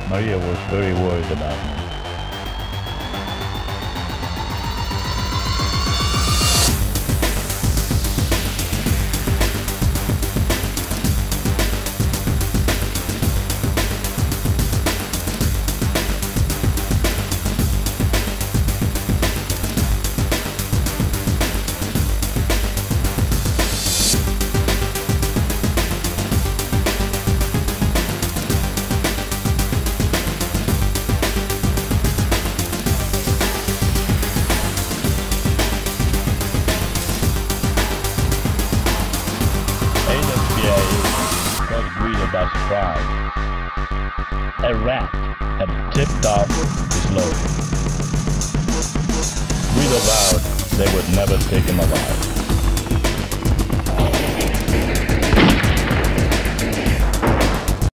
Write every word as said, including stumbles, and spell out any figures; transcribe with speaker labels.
Speaker 1: Maria was very worried about him. By surprise. A rat had tipped off his load. Guido vowed they would never take him alive.